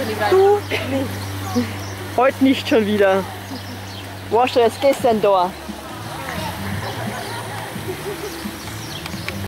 nicht rein. Du nicht. Heute nicht schon wieder. Warst du erst gestern da?